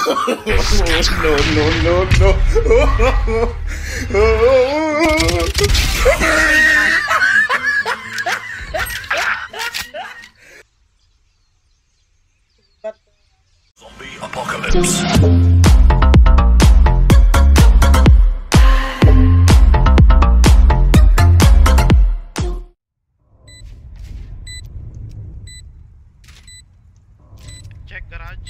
Zombie apocalypse. Check garage.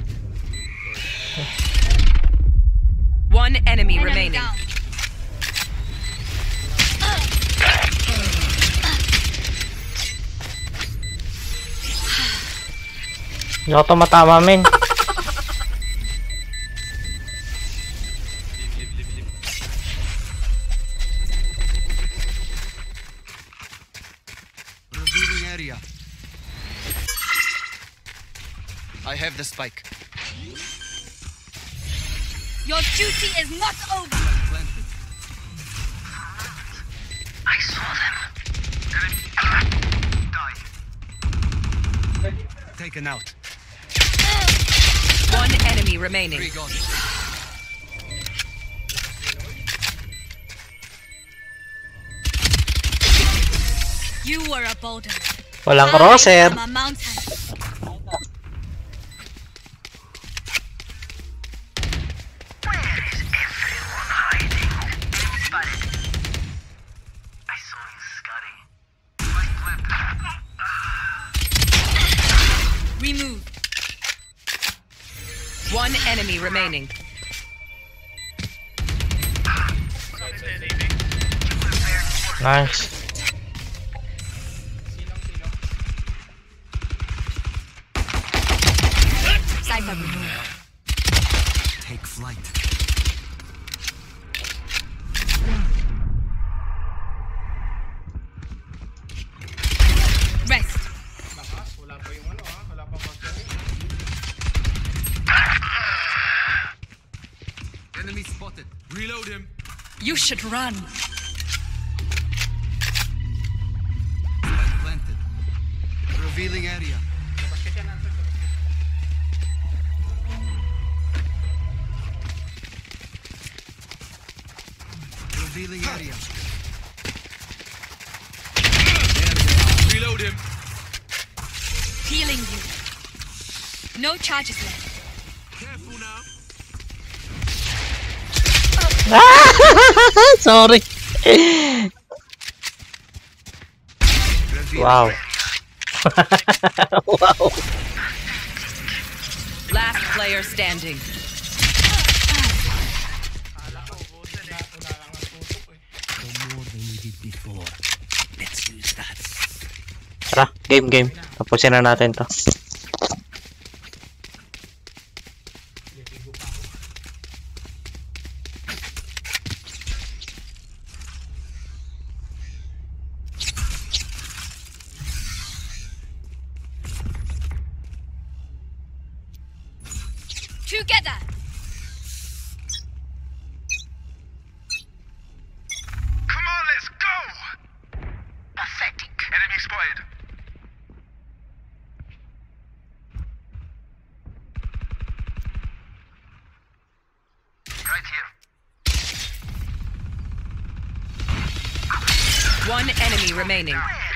One enemy remaining. Hindi ako tumatama, men. Leave. Revealing area. I have the spike. Your duty is not over. Planted. I saw them. Die. Taken out. One enemy remaining. 3 gone. You were a boulder. Walang crosshair. I'm a mountain. I saw you, Scotty. Remove. One enemy remaining. Nice. Cypher removed. Take flight. Rest. Enemy spotted. Reload him. You should run. Spike planted. Revealing area. Revealing area. Reload him. Healing you. No charges left. Careful now. Sorry. Wow. Wow. Last player standing. More than we did before. Let's use that. Tara, game. Tapusin na natin to. Together. Come on, let's go! Pathetic. Enemy spotted. Right here. One enemy remaining.